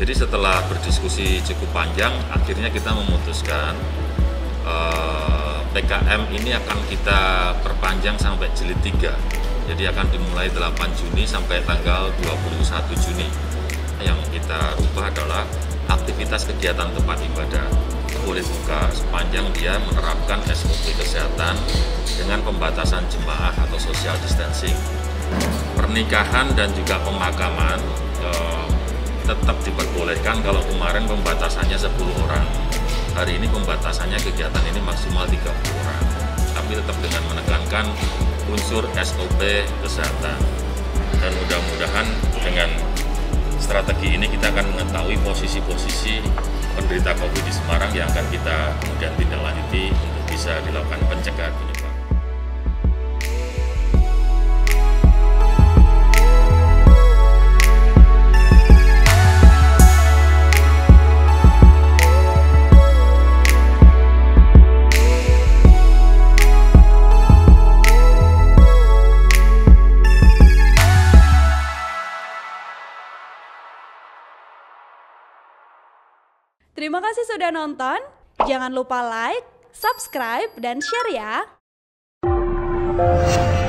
Jadi setelah berdiskusi cukup panjang, akhirnya kita memutuskan PKM ini akan kita perpanjang sampai jilid 3. Jadi akan dimulai 8 Juni sampai tanggal 21 Juni. Yang kita rubah adalah aktivitas kegiatan tempat ibadah boleh buka sepanjang dia menerapkan SOP kesehatan dengan pembatasan jemaah atau social distancing. Pernikahan dan juga pemakaman tetap diperbolehkan. Kalau kemarin pembatasannya 10 orang, hari ini pembatasannya kegiatan ini maksimal 30 orang, tapi tetap dengan menekankan unsur SOP kesehatan. Dan mudah-mudahan dengan strategi ini kita akan mengetahui posisi-posisi penderita COVID di Semarang yang akan kita kemudian tindak lanjuti untuk bisa dilakukan pencegahan penyebaran. Terima kasih sudah nonton. Jangan lupa like, subscribe, dan share ya.